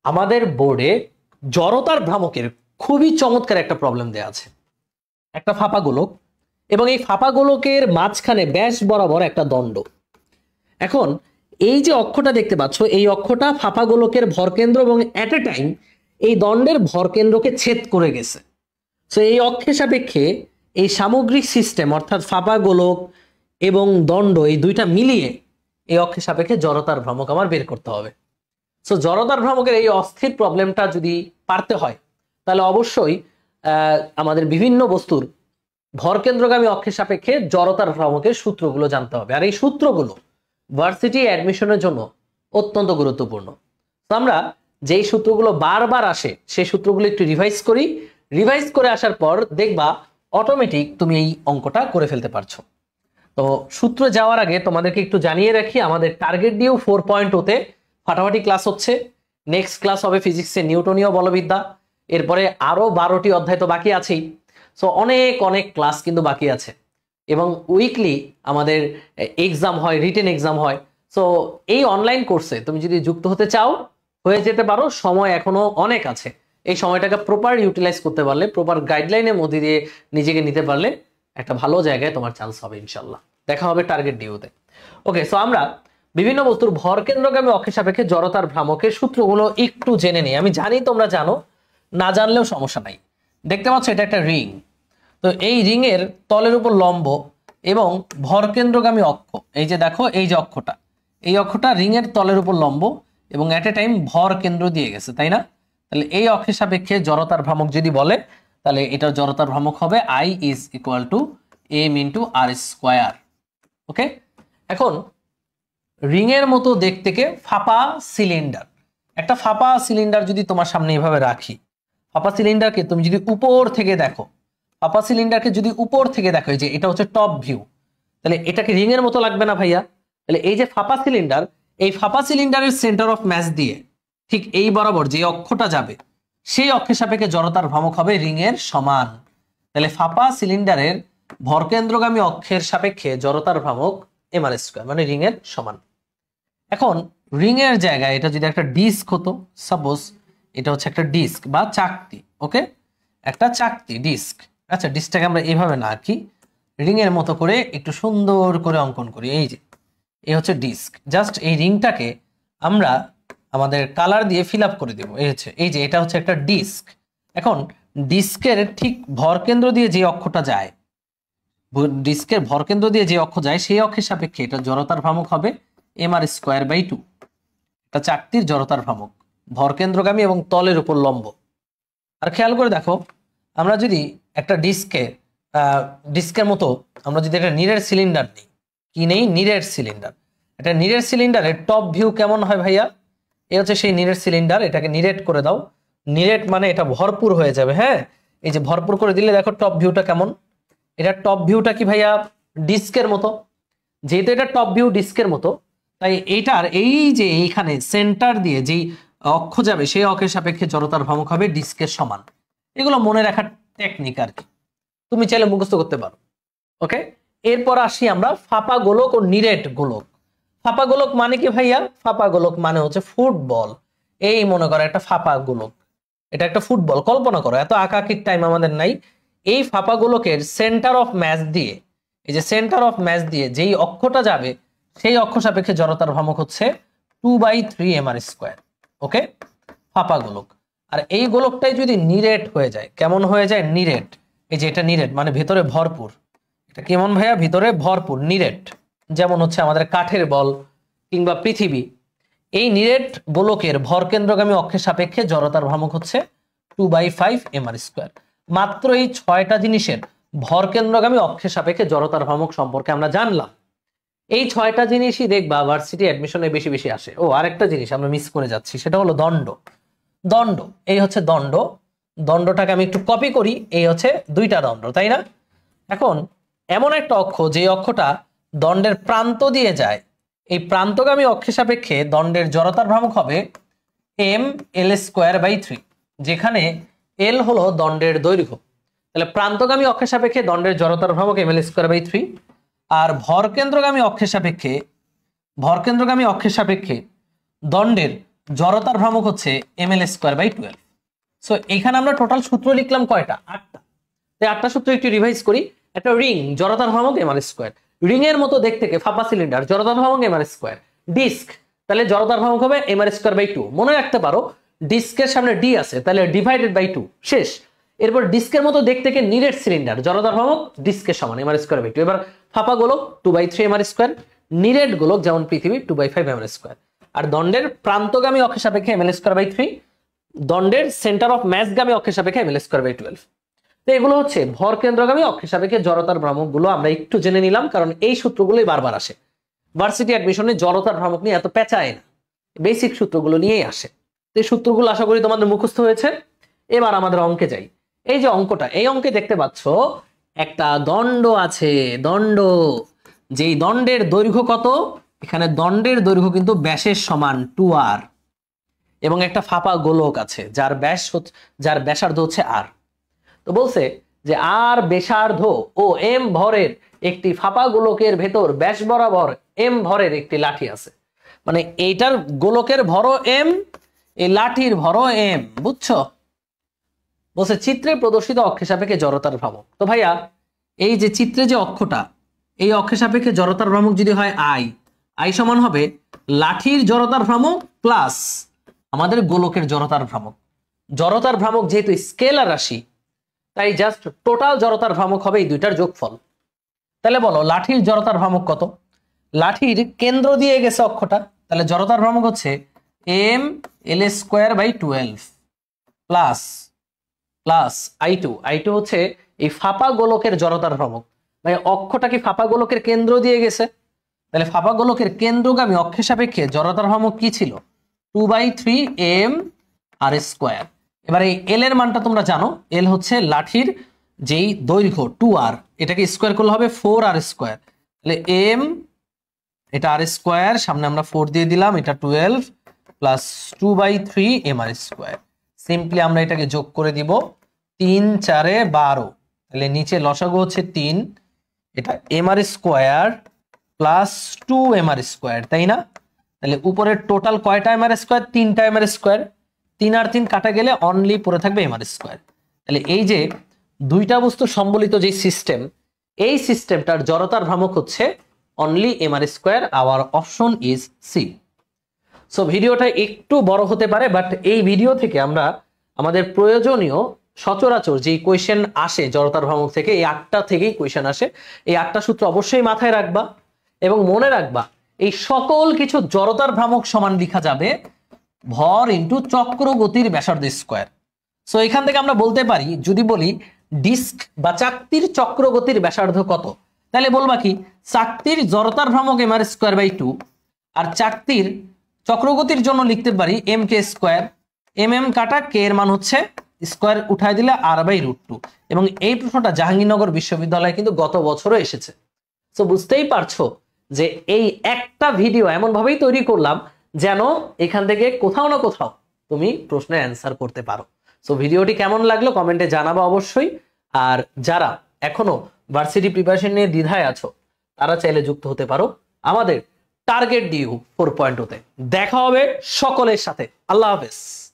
আমাদের বোর্ডে জড়তার ভ্রামকের খুবই চমৎকার একটা প্রবলেম দেয়া আছে। একটা ফাঁপা গোলক এবং এই ফাঁপা গোলকের মাঝখানে ব্যাস বরাবর একটা দণ্ড। এখন এই যে অক্ষটা দেখতে পাচ্ছ, এই অক্ষটা ফাঁপা গোলকের ভরকেন্দ্র এবং অ্যাট এ টাইম এই দণ্ডের ভরকেন্দ্রকে ছেদ করে গেছে। তো এই অক্ষের সাপেক্ষে এই সামগ্রিক সিস্টেম অর্থাৎ ফাঁপা গোলক এবং দণ্ড এই দুইটা মিলিয়ে এই অক্ষের সাপেক্ষে জড়তার ভ্রামক আমার বের করতে হবে। সো জড়তার ভ্রামকের এই অস্থির প্রবলেমটা যদি পারতে হয় তাহলে অবশ্যই আমাদের বিভিন্ন বস্তুর ভরকেন্দ্রগামী অক্ষের সাপেক্ষে জড়তার ভ্রামকের সূত্রগুলো জানতে হবে। আর এই সূত্রগুলো ভার্সিটি অ্যাডমিশনের জন্য অত্যন্ত গুরুত্বপূর্ণ। তো আমরা যেই সূত্রগুলো বারবার আসে সেই সূত্রগুলো একটু রিভাইজ করি। রিভাইজ করে আসার পর দেখবা অটোমেটিক তুমি এই অঙ্কটা করে ফেলতে পারছো। তো সূত্র যাওয়ার আগে তোমাদেরকে একটু জানিয়ে রাখি, আমাদের টার্গেট ডিউ 4.0 তে ফাটাফাটি ক্লাস হচ্ছে। নেক্সট ক্লাস হবে ফিজিক্সের নিউটনীয় বলবিদ্যা, এরপরে আরো 12টি অধ্যায় তো বাকি আছেই। সো অনেক অনেক ক্লাস কিন্তু বাকি আছে এবং উইকলি আমাদের এক্সাম হয়, রিটেন এক্সাম হয়। সো এই অনলাইন কোর্সে তুমি যদি যুক্ত হতে চাও হয়ে যেতে পারো, সময় এখনো অনেক আছে। এই সময়টাকে প্রপার ইউটিলাইজ করতে পারলে, প্রপার গাইডলাইনের মধ্যে দিয়ে নিজেকে নিতে পারলে একটা ভালো জায়গায় তোমার চান্স হবে ইনশাল্লাহ। দেখা হবে টার্গেট ডিউতে। ওকে, সো আমরা বিভিন্ন বস্তুর ভরকেন্দ্রগামী অক্ষের সাপেক্ষে জড়তার ভ্রামকের সূত্রগুলো একটু জেনে নিই। আমি জানি তোমরা জানো, না জানলেও সমস্যা নাই। দেখতে পাচ্ছ এটা একটা রিং। তো এই রিং এর তলের উপর লম্ব এবং ভরকেন্দ্রগামী অক্ষ, এই যে দেখো এই যে অক্ষটা, এই অক্ষটা রিং এর তলের উপর লম্ব এবং এট এ টাইম ভর কেন্দ্র দিয়ে গেছে, তাই না? তাহলে এই অক্ষের সাপেক্ষে জড়তার ভ্রামক যদি বলে তাহলে এটার জড়তার ভ্রামক হবে I is equal to m into r square. Okay, এখন রিং এর মতো দেখতে কে ফাঁপা সিলিন্ডার, একটা ফাঁপা সিলিন্ডার যদি তোমার সামনে এভাবে রাখি, ফাঁপা সিলিন্ডারকে তুমি যদি উপর থেকে দেখো, ফাঁপা সিলিন্ডারকে যদি উপর থেকে দেখো, এই যে এটা হচ্ছে টপ ভিউ, তাহলে এটাকে রিং এর মতো লাগবে না ভাইয়া? তাহলে এই যে ফাঁপা সিলিন্ডার, এই ফাঁপা সিলিন্ডারের সেন্টার অফ মাস দিয়ে ঠিক এই বরাবর যে অক্ষটা যাবে সেই অক্ষের সাপেক্ষে জড়তার ভ্রামক হবে রিং এর সমান। তাহলে ফাঁপা সিলিন্ডারের ভরকেন্দ্রগামী অক্ষের সাপেক্ষে জড়তার ভ্রামক mr স্কয়ার, মানে রিং এর সমান। এখন রিং এর জায়গায় এটা যদি একটা ডিস্ক হতো, সাপোজ এটা হচ্ছে একটা ডিস্ক বা চাকতি, ওকে, একটা চাকতি ডিস্ক। আচ্ছা, ডিস্কটাকে আমরা এইভাবে না আঁকি, রিং এর মতো করে একটু সুন্দর করে অঙ্কন করি। এই যে এই হচ্ছে ডিস্ক, জাস্ট এই রিংটাকে আমরা আমাদের কালার দিয়ে ফিল আপ করে দেবো। এই হচ্ছে, এই যে এটা হচ্ছে একটা ডিস্ক। এখন ডিস্কের ঠিক ভরকেন্দ্র দিয়ে যে অক্ষটা যায়, ডিস্কের ভরকেন্দ্র দিয়ে যে অক্ষ যায় সেই অক্ষের সাপেক্ষে এটা জড়তার ভ্রামক হবে mr স্কয়ার বাই 2। এটা চাকতির জড়তার ভ্রামক, ভরকেন্দ্রগামী এবং তলের উপর লম্ব। আর খেয়াল করে দেখো, আমরা যদি একটা ডিস্কের মতো আমরা যদি একটা নিরেট সিলিন্ডার নিই, কি নেই, নিরেট সিলিন্ডার, এটা নিরেট সিলিন্ডারের টপ ভিউ কেমন হয় ভাইয়া? এ হচ্ছে সেই নিরেট সিলিন্ডার, এটাকে নিরেট করে দাও। নিরেট মানে এটা ভরপুর হয়ে যাবে। হ্যাঁ, এই যে ভরপুর করে দিলে দেখো টপ ভিউটা কেমন। এটা টপ ভিউটা কি ভাইয়া? ডিস্কের মতো। যেহেতু এটা টপ ভিউ ডিস্কের মতো, তাই এইটার এই যে এইখানে সেন্টার দিয়ে যেই অক্ষ যাবে সেই অক্ষের সাপেক্ষে জড়তার ভ্রামক হবে ডিস্কের সমান। এগুলো মনে রাখার টেকনিক আর কি, তুমি চাইলে মুখস্থ করতে পারো। ওকে, এরপর আসি আমরা ফাঁপা গোলক ও নিরেট গোলক। ফাঁপা গোলক মানে কি ভাইয়া? ফাঁপা গোলক মানে হচ্ছে ফুটবল। এই মনে করো একটা ফাঁপা গোলক, এটা একটা ফুটবল, কল্পনা করো, এত আঁকাআঁকির টাইম আমাদের নাই। এই ফাঁপা গোলকের সেন্টার অফ মাস দিয়ে, এই যে সেন্টার অফ মাস দিয়ে যেই অক্ষটা যাবে সেই অক্ষ সাপেক্ষে জড়তার ভ্রামক হচ্ছে 2/3 mr স্কয়ার। ওকে, ফাঁপা গোলক। আর এই গোলকটাই যদি নিরেট হয়ে যায়, কেমন হয়ে যায়? নিরেট। এই যে এটা নিরেট মানে ভেতরে ভরপুর। এটা কেমন ভাইয়া? ভিতরে ভরপুর, নিরেট। যেমন হচ্ছে আমাদের কাঠের বল কিংবা পৃথিবী। এই নিরেট গোলকের ভরকেন্দ্রগামী অক্ষের সাপেক্ষে জড়তার ভ্রামক হচ্ছে 2/5 mr স্কয়ার। মাত্র এই 6টা জিনিসের ভরকেন্দ্রগামী অক্ষের সাপেক্ষে জড়তার ভ্রামক সম্পর্কে আমরা জানলাম। এই 6টা জিনিসই দেখবা ভার্সিটি অ্যাডমিশনে বেশি বেশি আসে। ও, আরেকটা জিনিস আমরা মিস করে যাচ্ছি, সেটা হলো দণ্ড। দণ্ড, এই হচ্ছে দণ্ড। দণ্ডটাকে আমি একটু কপি করি, এই হচ্ছে 2টা দণ্ড, তাই না? এখন এমন একটা অক্ষ যে অক্ষটা দণ্ডের প্রান্ত দিয়ে যায়, এই প্রান্তগামী অক্ষের সাপেক্ষে দণ্ডের জড়তার ভ্রামক হবে ml স্কয়ার বাই 3, যেখানে l হলো দণ্ডের দৈর্ঘ্য। তাহলে প্রান্তগামী অক্ষের সাপেক্ষে দণ্ডের জড়তার ভ্রামক ml স্কয়ার বাই 3। আর ভরকেন্দ্রগামী অক্ষের সাপেক্ষে দণ্ডের জড়তার ভ্রামক হচ্ছে ml²/12। সো এখানে আমরা টোটাল সূত্র লিখলাম কয়টা? 8টা। তাই 8টা সূত্র একটু রিভাইজ করি। একটা রিং, জড়তার ভ্রামক mr²। রিং এর মতো দেখতে ফাঁপা সিলিন্ডার, জড়তার ভ্রামক mr²। ডিস্ক, তাহলে জড়তার ভ্রামক হবে mr²/2। মনে রাখতে পারো ডিস্কের সামনে ডি আছে, তাহলে /2 শেষ। এরপর ডিস্কের মতো দেখতে নিরেট সিলিন্ডার, জড়তার ভ্রামক ডিস্কের সমান mr²/2। এবার ফাঁপা গোলক 2/3 mr², নিরেট গোলক যেমন পৃথিবী 2/5 mr²। আর দণ্ডের প্রান্তগামী অক্ষের সাপেক্ষে ml²/3, দণ্ডের সেন্টার অফ ম্যাসগামী অক্ষের সাপেক্ষে ml²/12। তো এগুলো হচ্ছে ভর কেন্দ্রগামী অক্ষের সাপেক্ষে জড়তার ভ্রামক গুলো আমরা একটু জেনে নিলাম, কারণ এই সূত্রগুলোই বারবার আসে ভার্সিটি অ্যাডমিশনে। জড়তার ভ্রামক নিয়ে এত পেঁচায় না, বেসিক সূত্রগুলো নিয়েই আসে। তো এই সূত্রগুলো আশা করি তোমাদের মুখস্থ হয়েছে। এবার আমাদের অঙ্কে যাই। এই যে অঙ্কটা, এই অঙ্কে দেখতে পাচ্ছ একটা দণ্ড আছে, দণ্ড, যেই দণ্ডের দৈর্ঘ্য কত? এখানে দণ্ডের দৈর্ঘ্য কিন্তু ব্যাসের সমান 2r, এবং একটা ফাঁপা গোলক আছে যার ব্যাসার্ধ হচ্ছে r। তো বলছে যে আর ব্যাসার্ধ ও m ভরের একটি ফাঁপা গোলকের ভেতর ব্যাস বরাবর m ভরের একটি লাঠি আছে। মানে এইটার গোলকের ভরও m, এই লাঠির ভরও m, বুঝছো? বলছে চিত্রে প্রদর্শিত অক্ষের সাপেক্ষে জড়তার ভ্রামক। তো ভাইয়া এই যে চিত্রে যে অক্ষটা, এই অক্ষের সাপেক্ষে জড়তার ভ্রামক যদি হয় i সমান হবে লাঠির জড়তার ভ্রামক প্লাস আমাদের গোলকের জড়তার ভ্রামক। জড়তার ভ্রামক যেহেতু স্কেলার রাশি, তাই জাস্ট টোটাল জড়তার ভ্রামক হবে এই দুইটার যোগফল। তাহলে বলো লাঠির জড়তার ভ্রামক কত? লাঠির কেন্দ্র দিয়ে গেছে অক্ষটা, তাহলে জড়তার ভ্রামক হচ্ছে ml²/12 প্লাস i2 হচ্ছে এই ফাঁপা গোলকের জড়তার ভ্রামক। মানে অক্ষটা কি ফাঁপা গোলকের কেন্দ্র দিয়ে গেছে, তাহলে ফাঁপা গোলকের কেন্দ্রগামী অক্ষের সাপেক্ষে জড়তার ভ্রামক কি ছিল? 2/3 mr²। এবার এই এল এর মানটা তোমরা জানো, এল হচ্ছে লাঠির যেই দৈর্ঘ্য 2r, এটাকে স্কোয়ার করলে হবে 4r²। তাহলে m, এটা r², সামনে আমরা 4 দিয়ে দিলাম, এটা 12 প্লাস 2/3 mr²। সিম্পলি আমরা এটাকে যোগ করে দিব, 3 4 12, তাহলে নিচে লসাগু হচ্ছে 3, এটা mr² প্লাস 2 mr², তাই না? তাহলে উপরের টোটাল কয়টা mr²? 3টা mr²। 3 আর 3 কাটা গেলে অনলি পড়ে থাকবে mr²। তাহলে এই যে দুইটা বস্তু সম্বলিত যে সিস্টেম, এই সিস্টেমটার জড়তার ভ্রামক হচ্ছে only mr²। Our option is C. So ভিডিওটা একটু বড় হতে পারে, বাট এই ভিডিও থেকে আমরা আমাদের প্রয়োজনীয় সচরাচর যেই কোয়েশ্চেন আসে জড়তার ভ্রামক থেকে, এই 8টা থেকেই কোয়েশ্চেন আসে। এই 8টা সূত্র অবশ্যই মাথায় রাখবা এবং মনে রাখবা এই সকল কিছু জড়তার ভ্রামক সমান লেখা যাবে ভর ইন্টু চক্র গতির ব্যাসার্ধ স্কোয়ার। সো এখান থেকে আমরা বলতে পারি, যদি বলি ডিস্ক বা চাকতির চক্র গতির ব্যাসার্ধ কত, তাহলে বলবা কি চাকতির জড়তার ভ্রামক mr²/2, আর চাকতির চক্রগতির জন্য লিখতে পারি mk²। mm কাটা k এর মান হচ্ছে স্কোয়ার উঠায় দিলে r/√2। এবং এই প্রশ্নটা জাহাঙ্গীরনগর বিশ্ববিদ্যালয়ে কিন্তু গত বছরও এসেছে। সো বুঝতেই পারছো যে এই একটা ভিডিও এমন ভাবেই তৈরি করলাম যেন এখান থেকে কোথাও না কোথাও তুমি প্রশ্নের অ্যান্সার করতে পারো। সো ভিডিওটি কেমন লাগলো কমেন্টে জানাবো অবশ্যই। আর যারা এখনো ভার্সিটি প্রিপারেশন নিয়ে দ্বিধায় আছো, তারা চাইলে যুক্ত হতে পারো আমাদের টার্গেট ডিউ 4.0 তে। দেখা হবে সকলের সাথে। আল্লাহ হাফেজ।